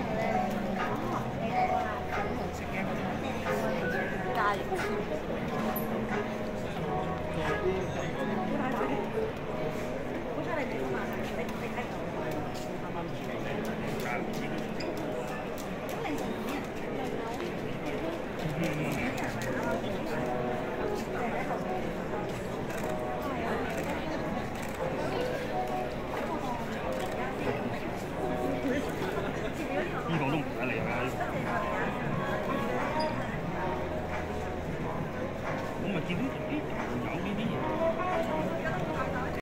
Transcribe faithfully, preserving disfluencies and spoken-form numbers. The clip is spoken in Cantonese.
食嘅嗰種咖喱。 呢個都唔使理㗎。我咪見到咦？